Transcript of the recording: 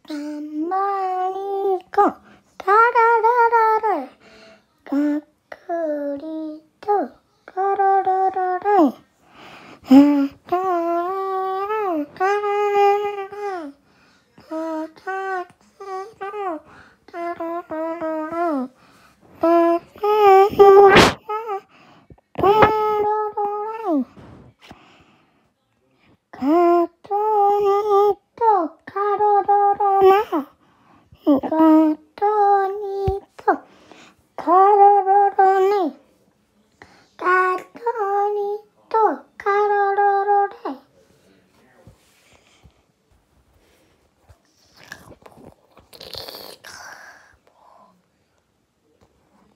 たまにこタララララがっくりとコロロロロイタラタラララタタツロタララララタタツロタラララカトニとカロロロナガ